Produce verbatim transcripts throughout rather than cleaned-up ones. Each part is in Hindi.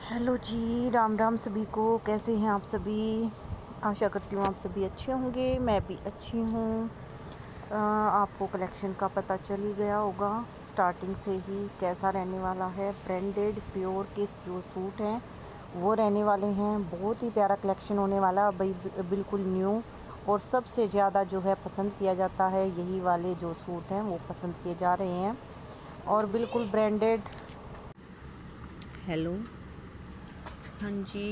हेलो जी, राम राम सभी को। कैसे हैं आप सभी? आशा करती हूँ आप सभी अच्छे होंगे। मैं भी अच्छी हूँ। अ, आपको कलेक्शन का पता चल ही गया होगा स्टार्टिंग से ही कैसा रहने वाला है। ब्रांडेड प्योर के जो सूट हैं वो रहने वाले हैं। बहुत ही प्यारा कलेक्शन होने वाला भाई, बिल्कुल न्यू। और सबसे ज़्यादा जो है पसंद किया जाता है यही वाले जो सूट हैं वो पसंद किए जा रहे हैं और बिल्कुल ब्रांडेड। हेलो, हाँ जी,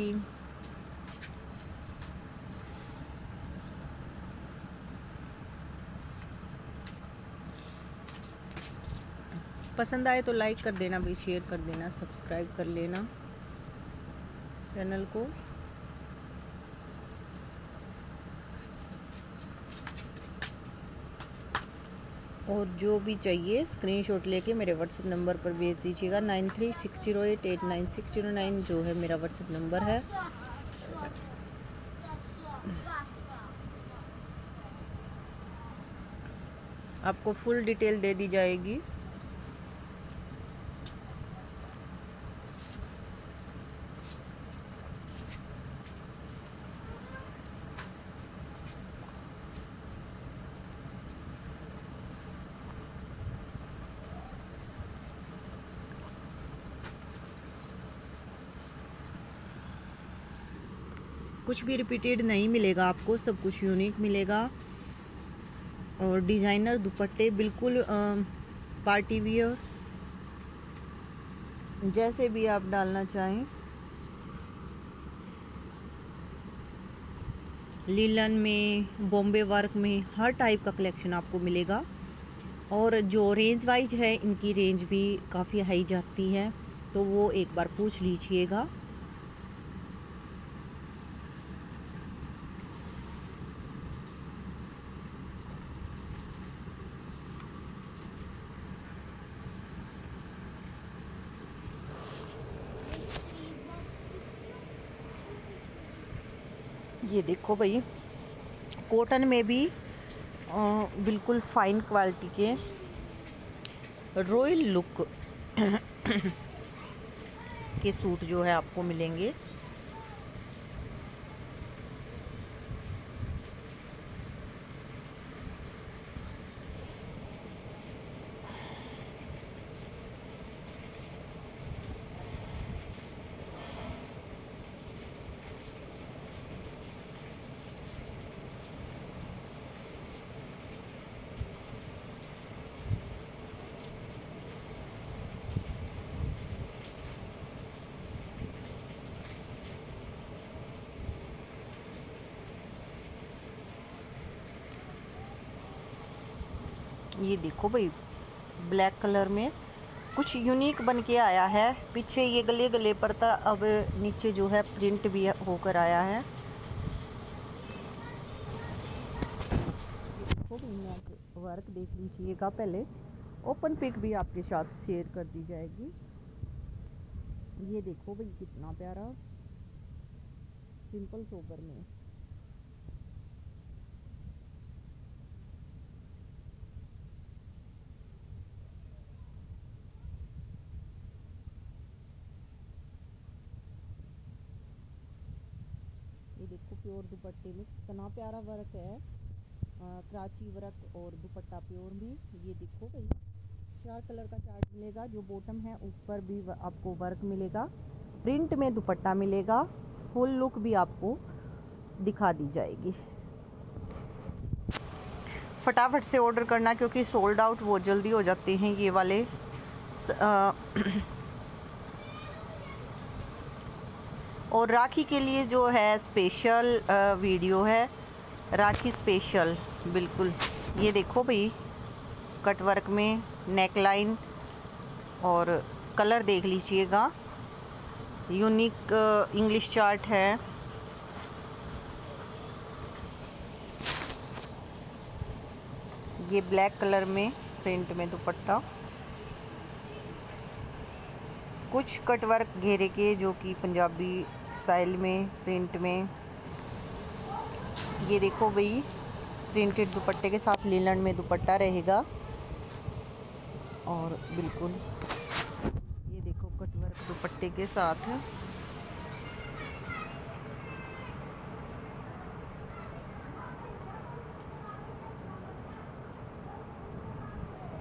पसंद आए तो लाइक कर देना भाई, शेयर कर देना, सब्सक्राइब कर लेना चैनल को। और जो भी चाहिए स्क्रीनशॉट लेके मेरे व्हाट्सएप नंबर पर भेज दीजिएगा। Nine three six zero eight eight nine six zero nine जो है मेरा व्हाट्सएप नंबर है। आपको फुल डिटेल दे दी जाएगी। कुछ भी रिपीटेड नहीं मिलेगा आपको, सब कुछ यूनिक मिलेगा। और डिज़ाइनर दुपट्टे बिल्कुल पार्टी वियर, जैसे भी आप डालना चाहें। लीलन में, बॉम्बे वर्क में, हर टाइप का कलेक्शन आपको मिलेगा। और जो रेंज वाइज है इनकी रेंज भी काफ़ी हाई जाती है, तो वो एक बार पूछ लीजिएगा। ये देखो भाई, कॉटन में भी आ, बिल्कुल फाइन क्वालिटी के रॉयल लुक के सूट जो है आपको मिलेंगे। ये देखो भाई, ब्लैक कलर में कुछ यूनिक बन के आया है। पीछे ये गले गले पर था, अब नीचे जो है प्रिंट भी होकर आया है। देखो भाई, वर्क देख लीजिएगा पहले। ओपन पिक भी आपके साथ शेयर कर दी जाएगी। ये देखो भाई, कितना प्यारा सिंपल सोबर में। ये देखो प्योर दुपट्टे में कितना प्यारा वर्क है। आ, कराची वर्क और दुपट्टा प्योर भी। ये देखो भाई, चार कलर का चार्ट मिलेगा। जो बॉटम है ऊपर भी आपको वर्क मिलेगा, प्रिंट में दुपट्टा मिलेगा, फुल लुक भी आपको दिखा दी जाएगी। फटाफट से ऑर्डर करना क्योंकि सोल्ड आउट बहुत जल्दी हो जाते हैं ये वाले। आ, और राखी के लिए जो है स्पेशल वीडियो है, राखी स्पेशल बिल्कुल। ये देखो भाई, कट वर्क में नेक लाइन और कलर देख लीजिएगा। यूनिक इंग्लिश चार्ट है। ये ब्लैक कलर में प्रिंट में दुपट्टा, कुछ कट वर्क घेरे के जो कि पंजाबी स्टाइल में प्रिंट में। ये देखो भाई, प्रिंटेड दुपट्टे के साथ लीलन में दुपट्टा रहेगा। और बिल्कुल ये देखो कट वर्क दुपट्टे के साथ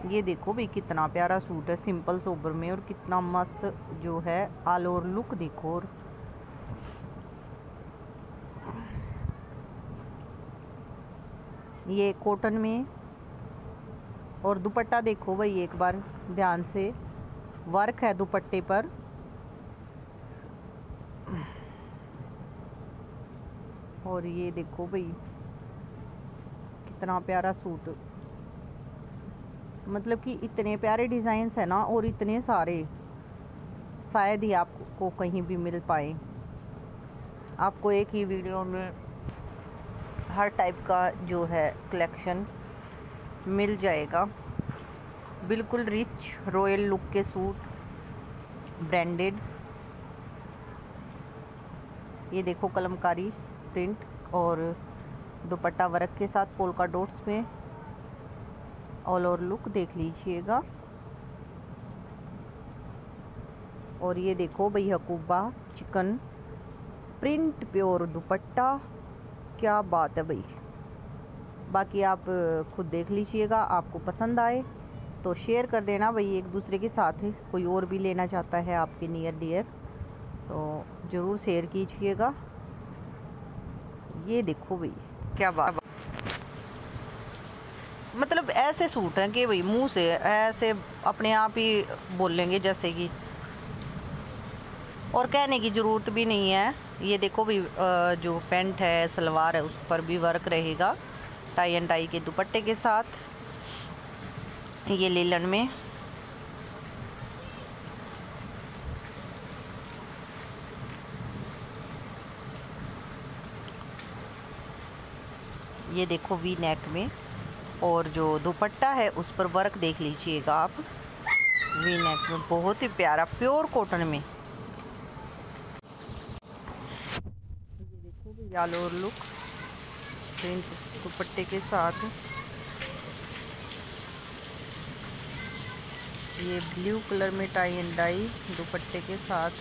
ये देखो भाई कितना प्यारा सूट है सिंपल सोबर में, और कितना मस्त जो है ऑल ओवर लुक देखो। और ये कॉटन में, और दुपट्टा देखो भाई एक बार ध्यान से, वर्क है दुपट्टे पर। और ये देखो भाई कितना प्यारा सूट, मतलब कि इतने प्यारे डिज़ाइंस है ना, और इतने सारे शायद ही आपको कहीं भी मिल पाए। आपको एक ही वीडियो में हर टाइप का जो है कलेक्शन मिल जाएगा। बिल्कुल रिच रॉयल लुक के सूट, ब्रांडेड। ये देखो कलमकारी प्रिंट और दुपट्टा वर्क के साथ पोल्का डॉट्स में ऑल ओवर लुक देख लीजिएगा। और ये देखो भाई हकूबा चिकन प्रिंट प्योर दुपट्टा, क्या बात है भाई। बाकी आप खुद देख लीजिएगा, आपको पसंद आए तो शेयर कर देना भाई एक दूसरे के साथ। कोई और भी लेना चाहता है आपके नियर डियर तो ज़रूर शेयर कीजिएगा। ये देखो भाई क्या बात, मतलब ऐसे सूट हैं कि भाई मुंह से ऐसे अपने आप ही बोलेंगे जैसे कि, और कहने की ज़रूरत भी नहीं है। ये देखो भी जो पैंट है सलवार है उस पर भी वर्क रहेगा टाई एंड टाई के दुपट्टे के साथ। ये लेलन में ये देखो वी नेक में, और जो दुपट्टा है उस पर वर्क देख लीजिएगा आप, वी नेक में बहुत ही प्यारा प्योर कॉटन में। ये देखो भी ऑल ओवर लुक प्रिंट दुपट्टे के साथ। ये ब्लू कलर में टाई एंड डाई दुपट्टे के साथ।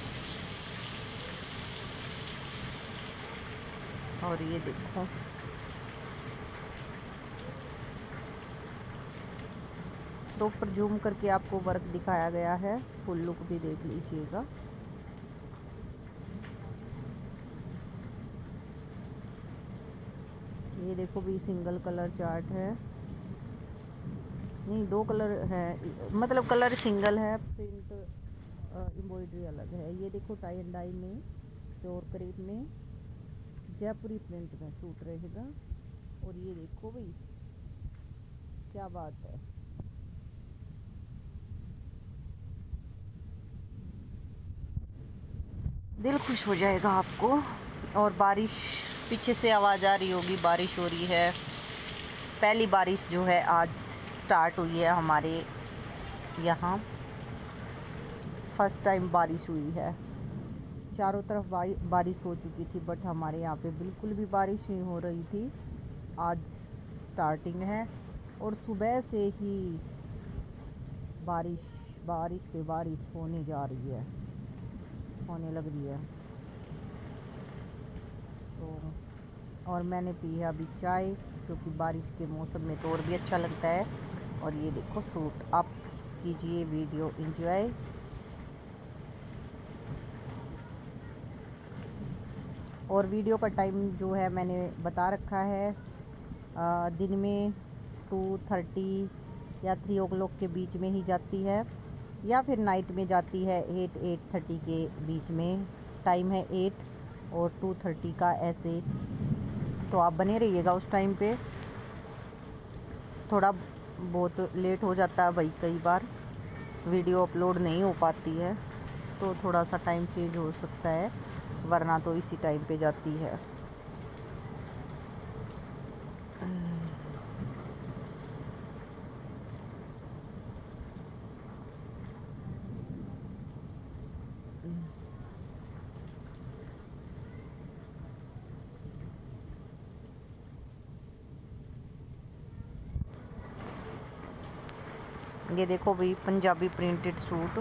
और ये देखो तो ऊपर जूम करके आपको वर्क दिखाया गया है, फुल लुक भी देख लीजिएगा। ये देखो भी सिंगल कलर चार्ट है, नहीं दो कलर है, मतलब कलर सिंगल है, प्रिंट एम्ब्रॉयडरी अलग है। ये देखो टाई एंड डाई में प्योर क्रेप में जयपुरी प्रिंट में सूट रहेगा। और ये देखो भाई क्या बात है, दिल खुश हो जाएगा आपको। और बारिश पीछे से आवाज़ आ रही होगी, बारिश हो रही है। पहली बारिश जो है आज स्टार्ट हुई है हमारे यहाँ, फर्स्ट टाइम बारिश हुई है। चारों तरफ बारिश हो चुकी थी बट हमारे यहाँ पे बिल्कुल भी बारिश नहीं हो रही थी। आज स्टार्टिंग है और सुबह से ही बारिश बारिश पे बारिश होने जा रही है, होने लग रही है। तो और मैंने पी है अभी चाय, क्योंकि बारिश के मौसम में तो और भी अच्छा लगता है। और ये देखो सूट, आप कीजिए वीडियो एंजॉय। और वीडियो का टाइम जो है मैंने बता रखा है, आ, दिन में टू थर्टी या थ्री ओ क्लॉक के बीच में ही जाती है, या फिर नाइट में जाती है एट एट थर्टी के बीच में। टाइम है एट और टू थर्टी का ऐसे, तो आप बने रहिएगा उस टाइम पे। थोड़ा बहुत लेट हो जाता है भाई, कई बार वीडियो अपलोड नहीं हो पाती है तो थोड़ा सा टाइम चेंज हो सकता है, वरना तो इसी टाइम पे जाती है। ये देखो भाई पंजाबी प्रिंटेड सूट,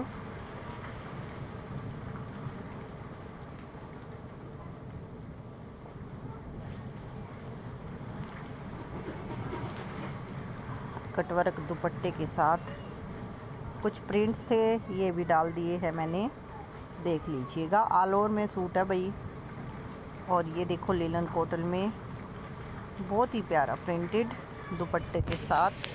कटवर्क दुपट्टे के साथ। कुछ प्रिंट्स थे, ये भी डाल दिए हैं मैंने, देख लीजिएगा। ऑल ओवर में सूट है भाई। और ये देखो लिनन कॉटन में बहुत ही प्यारा प्रिंटेड दुपट्टे के साथ।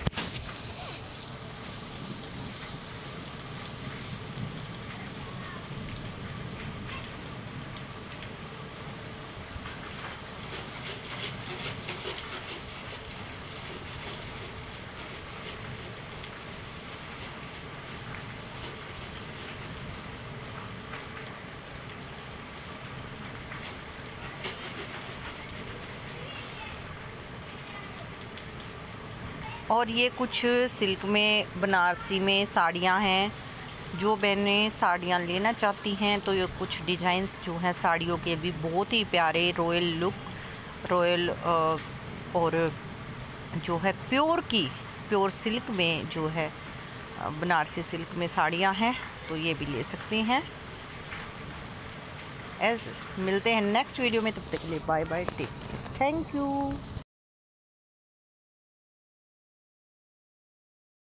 और ये कुछ सिल्क में बनारसी में साड़ियाँ हैं। जो बहनें साड़ियाँ लेना चाहती हैं तो ये कुछ डिज़ाइंस जो हैं साड़ियों के भी बहुत ही प्यारे, रॉयल लुक, रॉयल और जो है प्योर की प्योर सिल्क में जो है बनारसी सिल्क में साड़ियाँ हैं, तो ये भी ले सकती हैं। ऐसे मिलते हैं नेक्स्ट वीडियो में, तब तक के लिए bye bye, take care, thank you.